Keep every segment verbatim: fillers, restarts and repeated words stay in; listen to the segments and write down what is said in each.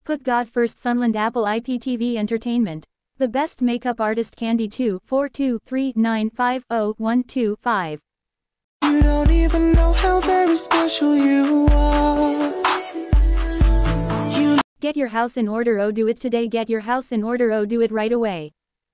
Put God first. Sunland Apple I P T V Entertainment. The best makeup artist. Candy two four two three nine five zero one two five. You don't even know how very special you are. You Get your house in order. Oh, do it today. Get your house in order. Oh, do it right away.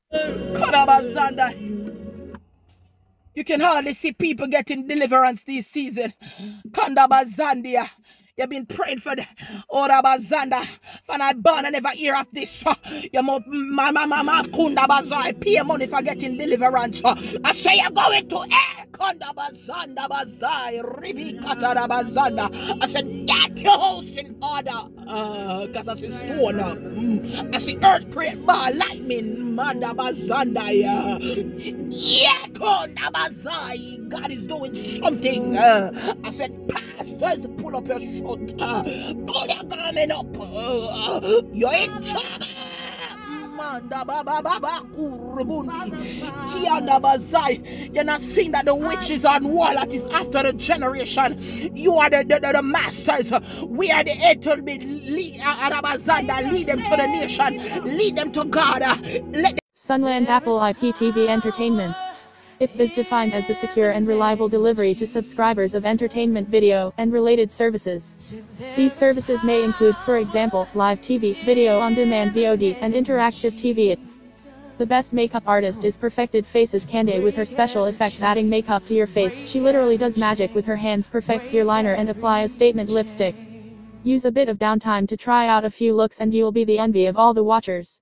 You can hardly see people getting deliverance this season. Kandabazandia. You've been praying for the Orabazanda. When I born, I never hear of this. You must, my mama, Kundabazai, pay money for getting deliverance. I say you're going to hell. Kundabazanda Bazai, Ribi Katarabazanda. I said, get your house in order. Because I see stone. Mm. I see earthquake, bar, lightning, Mandabazanda. Yeah, yeah, Kundabazai. God is doing something. Uh, I said, pastors, pull up your shirt. Uh, pull your garment up. Uh, you're in trouble. You're not seeing that the witches on wall that is after the generation. You are the, the, the, the masters. We are the head to be lead, uh, lead them to the nation. Lead them to God. Uh, let Sunland Apple I P T V Entertainment. I P is defined as the secure and reliable delivery to subscribers of entertainment video and related services. These services may include, for example, live T V, video on demand V O D, and interactive T V. The best makeup artist is Perfected Faces Candy with her special effects adding makeup to your face. She literally does magic with her hands. Perfect your liner and apply a statement lipstick. Use a bit of downtime to try out a few looks and you'll be the envy of all the watchers.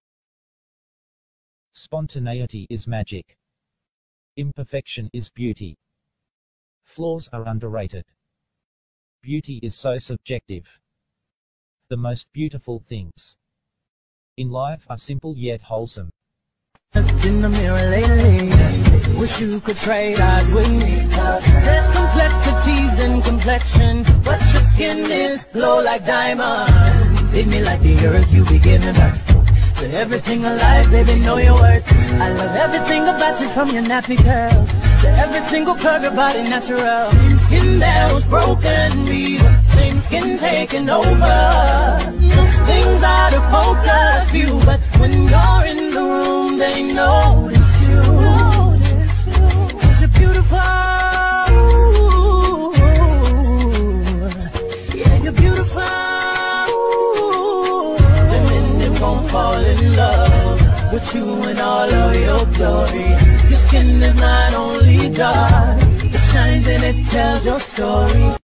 Spontaneity is magic. Imperfection is beauty. Flaws are underrated. Beauty is so subjective. The most beautiful things in life are simple yet wholesome. In the mirror lately, wish you could trade eyes with me. There's complexities in complexion, but your skin is glow like diamonds. Leave me like the earth you begin to burn. To everything alive, baby, know your worth. I love everything about you, from your nappy curls to every single curve, your body natural. Skin that was broken, me, same skin taking over. Things out of focus view, but when you're in the room, they notice you. You're beautiful. Yeah, you're beautiful. Fall in love with you and all of your glory. Your skin is not only dark, it shines and it tells your story.